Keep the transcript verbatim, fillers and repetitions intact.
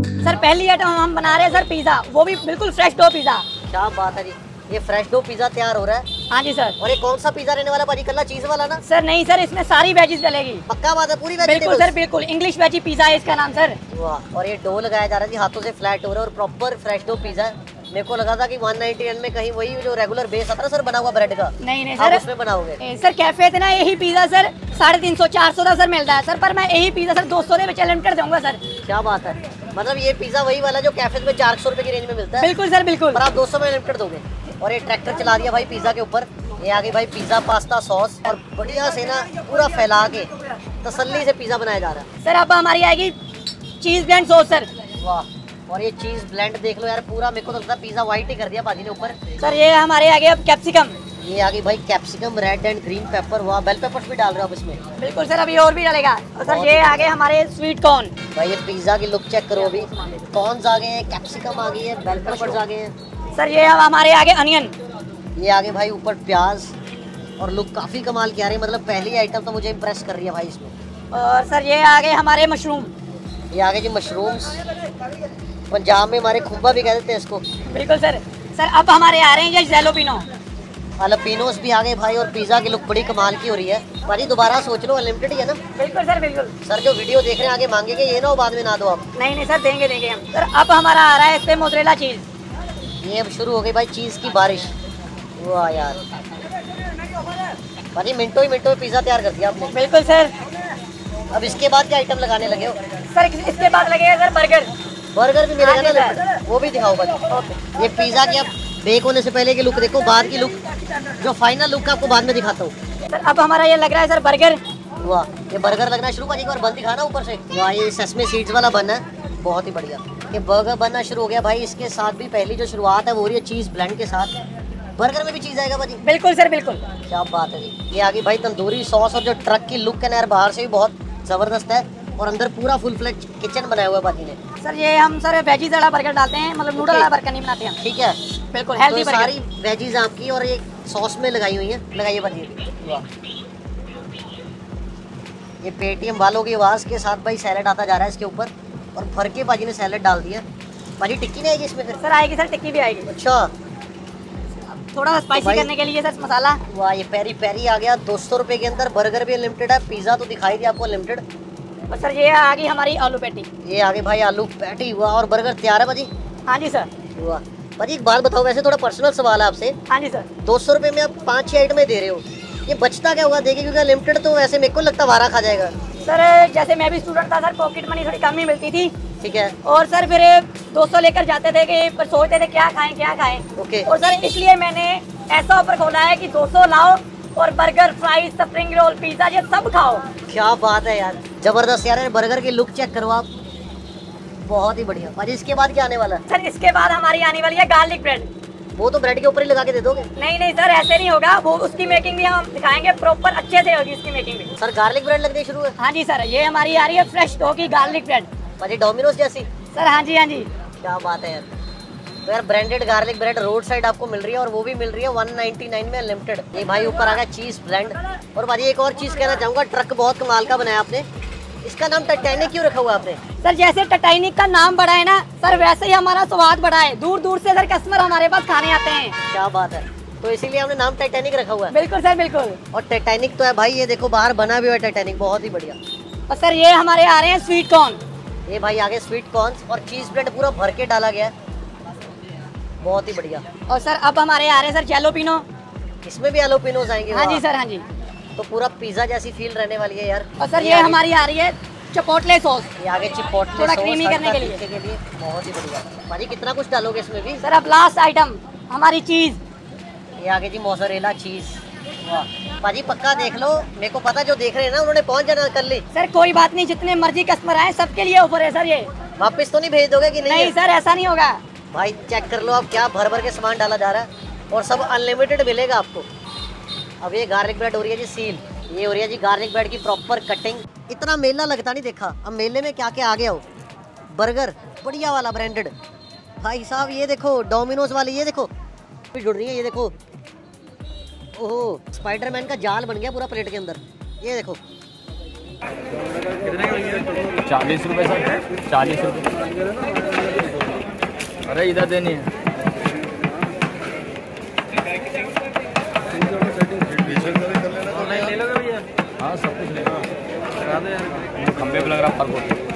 Sir पहली item हम बना रहे हैं सर पिज़्ज़ा, वो भी बिल्कुल फ्रेश डो पिज़्ज़ा। क्या बात है जी, ये फ्रेश डो पिज़्ज़ा तैयार हो रहा है। हाँ जी सर। और ये कौन सा पिज़्ज़ा रहने वाला भाजी, कल्ला चीज वाला ना? सर नहीं सर, इसमें सारी वेजीज डलेगी। पक्का बात है, पूरी बिल्कुल वेजिटेबल्स? सर बिल्कुल, इंग्लिश वेजी पिज़्ज़ा है इसका नाम सर। वाह, और ये डो लगाया जा रहा है जी, हाथों से फ्लैट हो रहा है और प्रॉपर फ्रेश डो पिज़्ज़ा है। मेरे को लगा था कि वन नाइंटी नाइन में कहीं वही जो रेगुलर बेस आता है सर बना हुआ ब्रेड का, नहीं नहीं आप सर उसमें बनाओगे? ए, सर कैफे थे ना, यही पिज़्ज़ा सर साढ़े तीन सौ चार सौ का सर मिलता है सर, पर मैं यही पिज़्ज़ा सर दो सौ में लिमिटेड दूंगा सर। क्या बात है, मतलब ये पिज़्ज़ा वही वाला जो कैफे में चार सौ रुपए की रेंज में मिलता है? बिल्कुल सर बिल्कुल। पर आप दो सौ में लिमिटेड दोगे। और ये ट्रैक्टर चला दिया भाई पिज़्ज़ा के ऊपर, ये आगे भाई पिज़्ज़ा पास्ता सॉस और बढ़िया से ना पूरा फैला के तसल्ली से पिज़्ज़ा बनाया जा रहा है। सर अब हमारी आएगी चीज़ ब्लेंड सॉस सर। वाह, और ये चीज़ ब्लेंड देख लो यार, पूरा मेरे को तो लगता है पिज़्ज़ा व्हाइट ही कर दिया भाजी ने ऊपर। सर ये हमारे आगे अब कैप्सिकम, ये आगे भाई capsicum, red and green pepper, वाह बेल पेपर्स भी डाल रहे हो आप इसमें? बिल्कुल सर, अभी और भी डालेगा। और सर ये आगे हमारे स्वीट कॉर्न। भाई ये पिज़्ज़ा की लुक चेक करो, अभी कॉर्न्स आ गए हैं, कैप्सिकम आ गई है, बेल पेपर्स आ गए हैं। सर ये अब हमारे आगे अनियन, ये आगे भाई ऊपर प्याज, और लुक काफ़ी कमाल की आ रही है, मतलब पहली आइटम तो मुझे इम्प्रेस कर रही है भाई इसमें। और सर ये आगे हमारे मशरूम। ये आगे जी मशरूम्स, पंजाब में हमारे खुब्बा भी कह देते हैं इसको। बिल्कुल सर। सर अब हमारे आ रहे हैं ये जैलोपिनो। हालापिनोस भी आ गए भाई, और पिज़्ज़ा की लुक बड़ी कमाल की हो रही है भाजी। दोबारा सोच लो, अनलिमिटेड ही है ना? बिल्कुल सर बिल्कुल। सर जो वीडियो देख रहे हैं आगे मांगेंगे, ये ना हो बाद में ना दो आप। नहीं नहीं सर, देंगे देंगे हम। सर अब हमारा आ रहा है इस पे मोज़रेला चीज़। ये अब शुरू हो गई भाई चीज़ की बारिश। वाह यार भाजी, मिनटों ही मिनटों में पिज़्ज़ा तैयार कर दिया आपने। बिल्कुल सर। अब इसके बाद क्या आइटम लगाने लगे हो? सर इसके बाद लगेगा सर बर्गर। बर्गर भी मिलेगा हाँ ना? सर। वो भी दिखाओ भाई। ये पिज़्ज़ा की अब बेक होने से पहले की लुक देखो, बाद की लुक, जो फाइनल लुक आपको बाद में दिखाता हूँ। सर अब हमारा ये लग रहा है सर बर्गर। वाह, ये बर्गर लगना शुरू भाजी, एक बार बन दिखाना ऊपर से। वाह, ये सेसमे सीड्स वाला बन है, बहुत ही बढ़िया। ये बर्गर बनना शुरू हो गया भाई, इसके साथ भी पहली जो शुरुआत है वो हो रही है चीज़ ब्लेंड के साथ। बर्गर में भी चीज़ आएगा भाजी? बिल्कुल सर बिल्कुल। क्या बात है जी। ये आगे भाई तंदूरी सॉस, और जो ट्रक की लुक है ना यार, बाहर से भी बहुत ज़बरदस्त है, और अंदर पूरा फुल फ्लेज किचन बनाया हुआ है भाजी ने। सर ये हम सर वेजीज वाला बर्गर डालते हैं, मतलब नूडल वाला बर्गर नहीं बनाते हम। ठीक है, बिल्कुल तो हेल्दी ये बर्गर। सारी वेजीज आपकी और ये सॉस में लगाई हुई है, लगाइए भाजी। वाह, ये पेटीएम वालों की आवाज़ के साथ भाई सैलेड आता जा रहा है इसके ऊपर, और भर के भाजी ने सैलेड डाल दिया। भाजी टिक्की नहीं आएगी इसमें फिर? सर आएगी सर, टिक्की भी आएगी। अच्छा, थोड़ा स्पाइसी तो करने के लिए सर मसाला। वाह, ये पेरी पेरी आ गया दो सौ रुपये के अंदर। बर्गर भी अनलिमिटेड है, पिज़्ज़ा तो दिखाई दिया आपको अनलिमिटेड। और सर ये आ गई हमारी आलू पैटी। ये आगे भाई आलू पैटी हुआ, और बर्गर तैयार है भाजी। हाँ जी सर। वाह भाजी, एक बात बताओ, वैसे थोड़ा पर्सनल सवाल है आपसे। हाँ जी सर। दो सौ रुपये में आप पाँच छः आइटमें दे रहे हो, ये बचता क्या होगा देखिए, क्योंकि लिमिटेड तो वैसे मेरे को लगता वारा खा जाएगा। सर जैसे मैं भी स्टूडेंट था सर, पॉकेट मनी थोड़ी कम ही मिलती थी। ठीक है। और सर फिर दो सौ लेकर जाते थे कि पर सोचते थे क्या खाएं क्या खाएं। ओके। और सर इसलिए मैंने ऐसा ऑफर खोला है कि दो सौ लाओ और burger, fries, spring roll, pizza ये सब खाओ। क्या बात है यार, जबरदस्त यार। बर्गर की लुक चेक करो आप, बहुत ही बढ़िया। भाजी इसके बाद क्या आने वाला है? सर इसके बाद हमारी आने वाली है गार्लिक ब्रेड। वो तो ब्रेड के ऊपर ही लगा के दे दोगे? नहीं नहीं सर, ऐसे नहीं होगा, वो उसकी मेकिंग भी हम दिखाएंगे, प्रॉपर अच्छे से होगी उसकी मेकिंग भी। सर गार्लिक ब्रेड लगनी शुरू है? हाँ जी सर, ये हमारी आ रही है फ्रेश डो की गार्लिक ब्रेड। भाजी डोमिनोज जैसी? सर हाँ जी हाँ जी। क्या बात है यार। तो यार branded garlic bread road side आपको मिल रही है, और वो भी मिल रही है वन नाइंटी नाइन में लिमिटेड। ये भाई ऊपर आ गया चीज़ ब्लेंड। और भाजी एक और चीज़ कहना चाहूँगा, ट्रक बहुत कमाल का बनाया आपने, इसका नाम टाइटैनिक क्यों रखा हुआ आपने? सर जैसे टाइटैनिक का नाम बड़ा है ना सर, वैसे ही हमारा स्वाद बड़ा है। दूर दूर से सर कस्टमर हमारे पास खाने आते हैं। क्या बात है, तो इसीलिए हमने नाम टाइटैनिक रखा हुआ है। बिल्कुल सर बिल्कुल। और टाइटैनिक तो है भाई, ये देखो बाहर बना भी हुआ है टाइटैनिक, बहुत ही बढ़िया। और सर ये हमारे आ रहे हैं स्वीट कॉर्न। ये भाई आगे स्वीट कॉर्न्स और चीज़ ब्रेड पूरा भर के डाला गया है, बहुत ही बढ़िया। और सर अब हमारे आ रहे हैं सर जैलोपिनो। इसमें भी जैलोपिनोज आएंगे? हाँ जी सर हाँ जी। तो पूरा पिज़्ज़ा जैसी फील रहने वाली है यार। और सर ये हमारी आ रही है चिपोटले सॉस, ये आगे चिपोटले थोड़ा सॉस क्रीमी करने के लिए। के लिए बहुत ही बढ़िया। भाजी कितना कुछ डालोगे इसमें भी? सर अब लास्ट आइटम हमारी चीज़। ये आगे जी मोज़रेला चीज़। वाह भाजी पक्का देख लो, मेरे को पता जो देख रहे हैं ना उन्होंने पहुंच जाना कर ली। सर कोई बात नहीं, जितने मर्जी कस्टमर आए सबके लिए ऑफर है सर ये। वापस तो नहीं भेज दोगे कि नहीं? नहीं सर ऐसा नहीं होगा। भाई चेक कर लो आप, क्या भर भर के सामान डाला जा रहा है, और सब अनलिमिटेड मिलेगा आपको। अब ये गार्लिक ब्रेड हो रही है जी सील, ये हो रही है जी गार्लिक ब्रेड की प्रॉपर कटिंग। इतना मेला लगता नहीं देखा, अब मेले में क्या क्या आ गया हो। बर्गर बढ़िया वाला ब्रांडेड, भाई साहब ये देखो डोमिनोज वाली, ये देखो भी जुड़ रही है, ये देखो ओहो स्पाइडरमैन का जाल बन गया पूरा प्लेट के अंदर, ये देखो चालीस रुपये सर, चालीस रुपये। अरे इधर देनी है। हाँ सब कुछ लेगा, खंबे पे लग रहा है।